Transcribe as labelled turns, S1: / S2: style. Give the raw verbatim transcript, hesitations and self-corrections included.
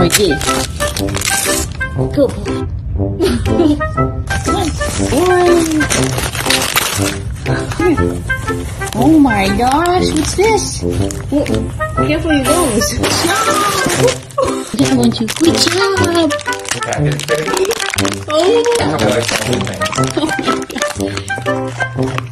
S1: boy, get it. Good boy. Come on. One. Oh my gosh, what's this? Oh, careful your nose. Good job. That one too. Good job. Oh. Oh my God.